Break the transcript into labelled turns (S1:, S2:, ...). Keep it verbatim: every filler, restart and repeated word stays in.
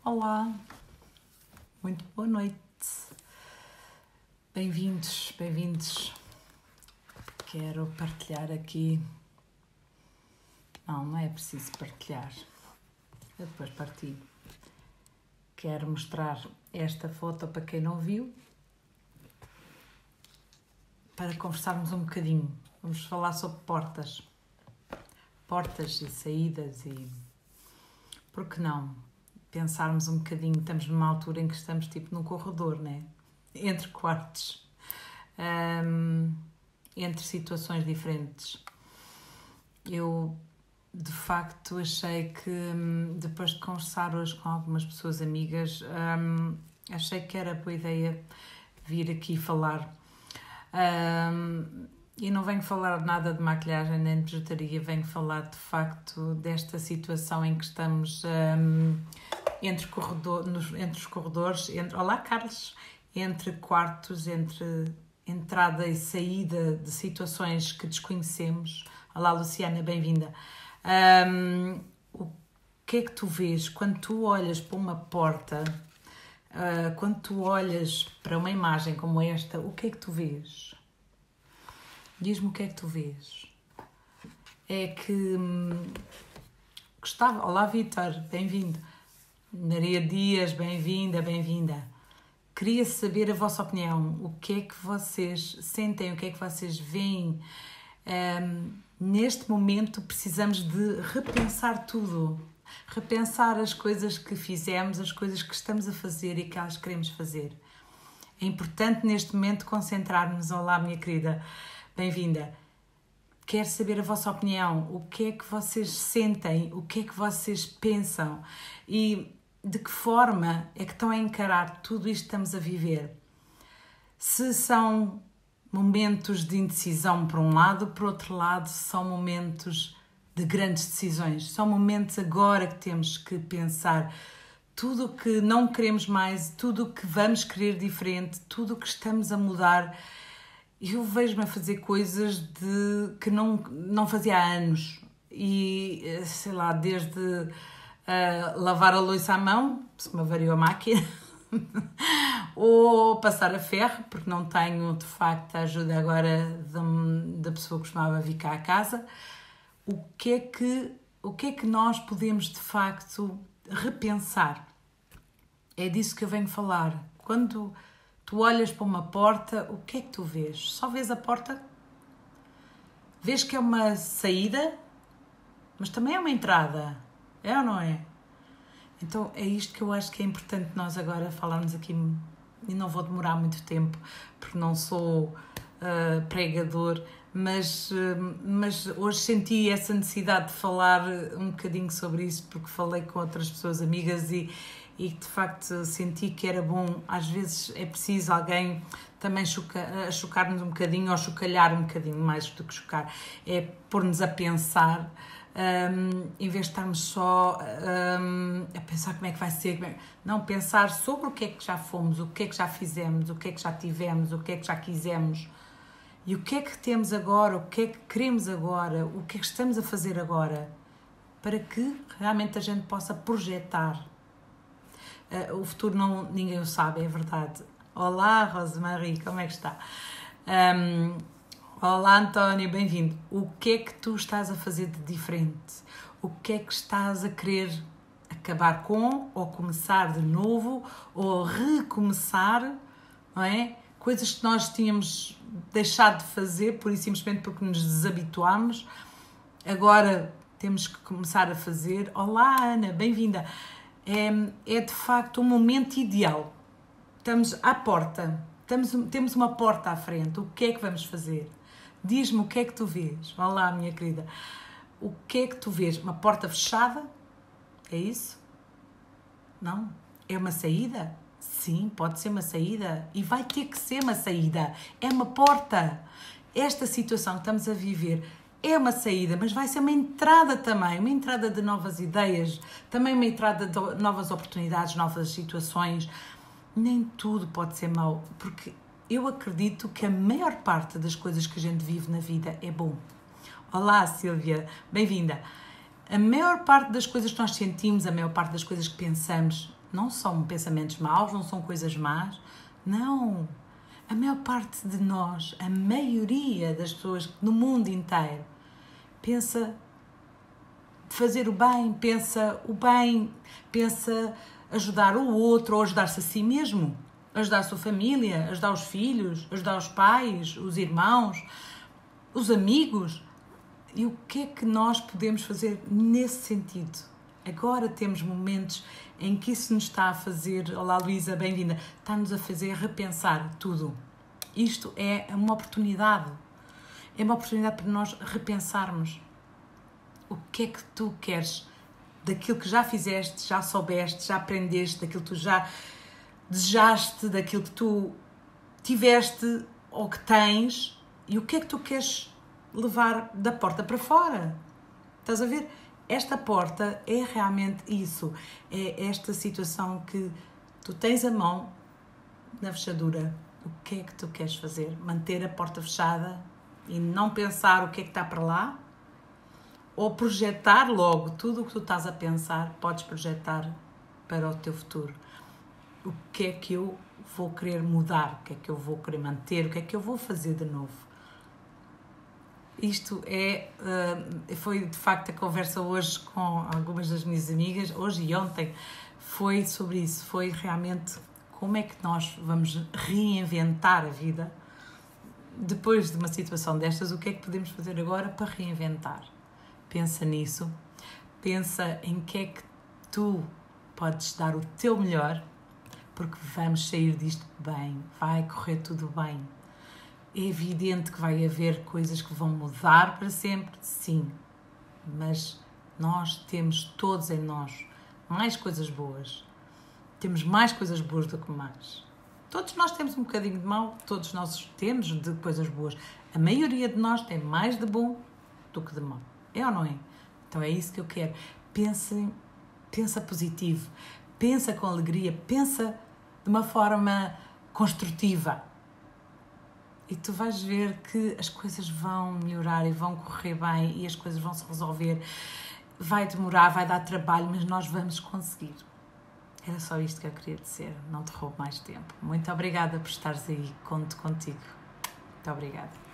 S1: Olá, muito boa noite, bem-vindos, bem-vindos. Quero partilhar aqui, não, não é preciso partilhar, eu depois partilho. Quero mostrar esta foto para quem não viu, para conversarmos um bocadinho. Vamos falar sobre portas, portas e saídas e, por que não, pensarmos um bocadinho. Estamos numa altura em que estamos tipo num corredor, né? Entre quartos, um, entre situações diferentes. Eu, de facto, achei que, depois de conversar hoje com algumas pessoas amigas, um, achei que era boa ideia vir aqui falar. Um, e não venho falar nada de maquilhagem nem de bijuteria, venho falar de facto desta situação em que estamos um, entre, corredor, nos, entre os corredores, entre, olá Carlos, entre quartos, entre entrada e saída de situações que desconhecemos. Olá Luciana, bem-vinda. Um, o que é que tu vês quando tu olhas para uma porta, uh, quando tu olhas para uma imagem como esta, o que é que tu vês? Diz-me o que é que tu vês. É que hum, gostava... Olá Vítor, bem-vindo. Maria Dias, bem-vinda, bem-vinda. Queria saber a vossa opinião. O que é que vocês sentem, o que é que vocês veem? Um, neste momento precisamos de repensar tudo. Repensar as coisas que fizemos, as coisas que estamos a fazer e que elas queremos fazer. É importante neste momento concentrarmos. Olá, minha querida. Bem-vinda. Quero saber a vossa opinião, o que é que vocês sentem, o que é que vocês pensam e de que forma é que estão a encarar tudo isto que estamos a viver. Se são momentos de indecisão por um lado, por outro lado são momentos de grandes decisões, são momentos agora que temos que pensar tudo o que não queremos mais, tudo o que vamos querer diferente, tudo o que estamos a mudar. Eu vejo-me a fazer coisas de, que não, não fazia há anos e, sei lá, desde uh, lavar a louça à mão, se me avariou a máquina, ou passar a ferro, porque não tenho, de facto, a ajuda agora da pessoa que costumava vir cá a casa. O que é que, o que é que nós podemos, de facto, repensar? É disso que eu venho falar. Quando tu olhas para uma porta, o que é que tu vês? Só vês a porta? Vês que é uma saída, mas também é uma entrada. É ou não é? Então é isto que eu acho que é importante nós agora falarmos aqui, e não vou demorar muito tempo, porque não sou uh, pregador, mas, uh, mas hoje senti essa necessidade de falar um bocadinho sobre isso, porque falei com outras pessoas amigas e e de facto senti que era bom. Às vezes é preciso alguém também chocar, chocar-nos um bocadinho, ou chocalhar um bocadinho, mais do que chocar, é pôr-nos a pensar, um, em vez de estarmos só um, a pensar como é que vai ser, como é... não, pensar sobre o que é que já fomos, o que é que já fizemos, o que é que já tivemos, o que é que já quisemos e o que é que temos agora, o que é que queremos agora, o que é que estamos a fazer agora, para que realmente a gente possa projetar. Uh, o futuro não, ninguém o sabe, é verdade. Olá, Rosemarie, como é que está? Um, olá, António, bem-vindo. O que é que tu estás a fazer de diferente? O que é que estás a querer acabar com, ou começar de novo, ou recomeçar, não é? Coisas que nós tínhamos deixado de fazer, por e simplesmente porque nos desabituámos. Agora temos que começar a fazer. Olá, Ana, bem-vinda. É, é de facto um momento ideal. Estamos à porta, estamos, temos uma porta à frente. O que é que vamos fazer? Diz-me o que é que tu vês. Olá, minha querida. O que é que tu vês? Uma porta fechada? É isso? Não? É uma saída? Sim, pode ser uma saída. E vai ter que ser uma saída. É uma porta. Esta situação que estamos a viver é uma saída, mas vai ser uma entrada também, uma entrada de novas ideias, também uma entrada de novas oportunidades, novas situações. Nem tudo pode ser mau, porque eu acredito que a maior parte das coisas que a gente vive na vida é bom. Olá, Silvia, bem-vinda. A maior parte das coisas que nós sentimos, a maior parte das coisas que pensamos, não são pensamentos maus, não são coisas más. Não. A maior parte de nós, a maioria das pessoas no mundo inteiro, pensa fazer o bem, pensa o bem, pensa ajudar o outro ou ajudar-se a si mesmo, ajudar a sua família, ajudar os filhos, ajudar os pais, os irmãos, os amigos. E o que é que nós podemos fazer nesse sentido? Agora temos momentos em que isso nos está a fazer, olá Luísa, bem-vinda, está-nos a fazer repensar tudo. Isto é uma oportunidade, é uma oportunidade para nós repensarmos o que é que tu queres daquilo que já fizeste, já soubeste, já aprendeste, daquilo que tu já desejaste, daquilo que tu tiveste ou que tens, e o que é que tu queres levar da porta para fora. Estás a ver? Esta porta é realmente isso, é esta situação que tu tens a mão na fechadura. O que é que tu queres fazer? Manter a porta fechada e não pensar o que é que está para lá? Ou projetar logo tudo o que tu estás a pensar, podes projetar para o teu futuro. O que é que eu vou querer mudar? O que é que eu vou querer manter? O que é que eu vou fazer de novo? Isto é, foi de facto a conversa hoje com algumas das minhas amigas, hoje e ontem, foi sobre isso, foi realmente como é que nós vamos reinventar a vida depois de uma situação destas, o que é que podemos fazer agora para reinventar? Pensa nisso, pensa em que é que tu podes dar o teu melhor, porque vamos sair disto bem, vai correr tudo bem. É evidente que vai haver coisas que vão mudar para sempre, sim, mas nós temos todos em nós mais coisas boas. Temos mais coisas boas do que más. Todos nós temos um bocadinho de mau, todos nós temos de coisas boas. A maioria de nós tem mais de bom do que de mau. É ou não é? Então é isso que eu quero. Pensa, pensa positivo, pensa com alegria, pensa de uma forma construtiva. E tu vais ver que as coisas vão melhorar e vão correr bem e as coisas vão se resolver. Vai demorar, vai dar trabalho, mas nós vamos conseguir. Era só isto que eu queria dizer. Não te roubo mais tempo. Muito obrigada por estares aí. Conto contigo. Muito obrigada.